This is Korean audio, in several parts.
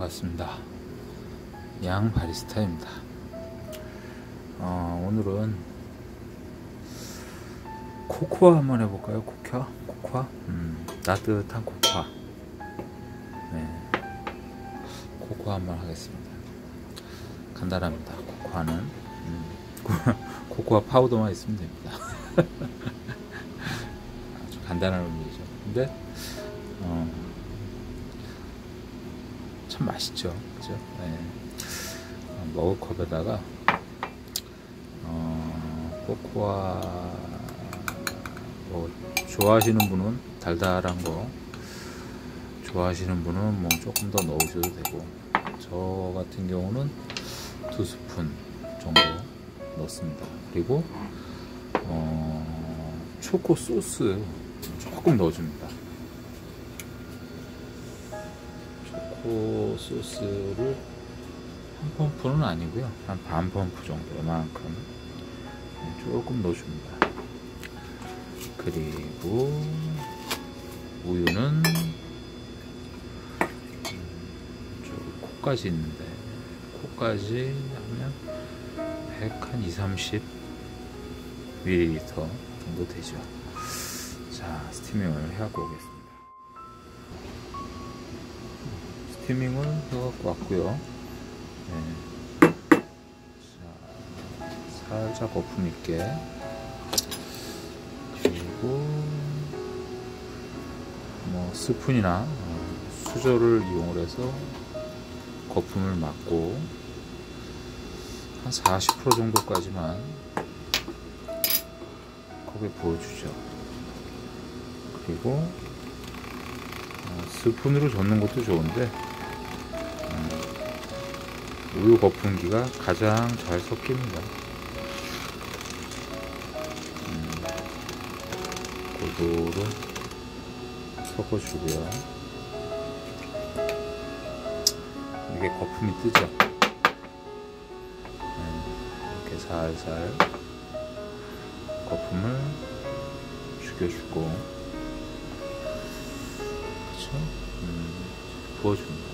반갑습니다. 양 바리스타입니다. 오늘은 코코아 한번 해볼까요? 코코아? 따뜻한 코코아. 네. 코코아 한번 하겠습니다. 간단합니다. 코코아는 코코아 파우더만 있으면 됩니다. 아주 간단한 음료죠. 근데 참 맛있죠, 그죠? 네. 머그컵에다가 코코아 뭐 좋아하시는 분은 달달한 거 좋아하시는 분은 뭐 조금 더 넣으셔도 되고, 저 같은 경우는 2스푼 정도 넣습니다. 그리고 초코 소스 조금 넣어줍니다. 초코 소스를 한 펌프는 아니고요, 한 반 펌프 정도, 요만큼 조금 넣어줍니다. 그리고 우유는 코까지 있는데, 코까지 하면 120-30 ml 정도 되죠. 자, 스티밍을 해갖고 오겠습니다. 스티밍을 해갖고 왔고요. 네. 자, 살짝 거품 있게, 그리고 뭐 스푼이나 수저를 이용을 해서 거품을 막고 한 40% 정도까지만 컵에 부어주죠. 그리고 스푼으로 젓는 것도 좋은데 우유 거품기가 가장 잘 섞입니다. 고도로 섞어주고요. 이게 거품이 뜨죠. 이렇게 살살 거품을 죽여주고, 그쵸? 부어줍니다.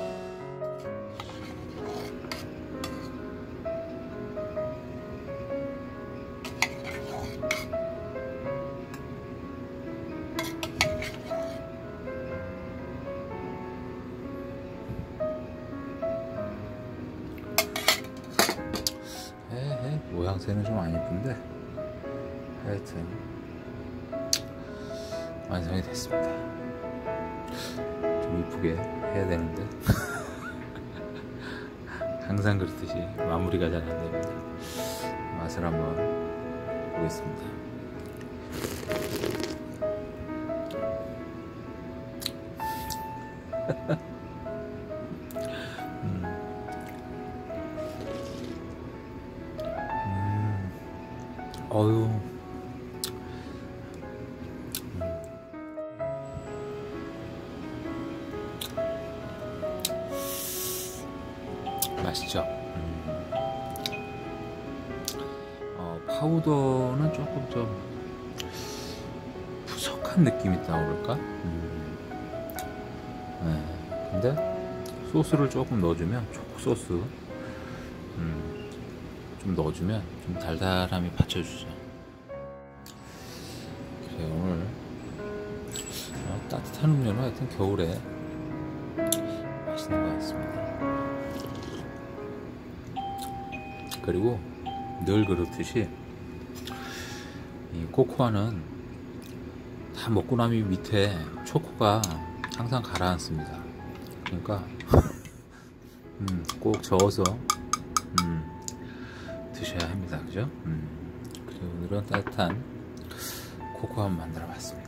모양새는 좀 안 예쁜데 하여튼 완성이 됐습니다. 좀 이쁘게 해야 되는데 항상 그렇듯이 마무리가 잘 안 됩니다. 맛을 한번 보겠습니다. 어휴, 맛있죠? 파우더는 조금 좀 푸석한 느낌이 있다고 그럴까? 네. 근데 소스를 조금 넣어주면, 초코 소스 좀 넣어주면 좀 달달함이 받쳐주죠. 그래, 오늘 따뜻한 음료는 하여튼 겨울에 맛있는 것 같습니다. 그리고 늘 그렇듯이 이 코코아는 다 먹고 나면 밑에 초코가 항상 가라앉습니다. 그러니까 꼭 저어서 드셔야 합니다. 그죠? 그리고 오늘은 따뜻한 코코아 한번 만들어 봤습니다.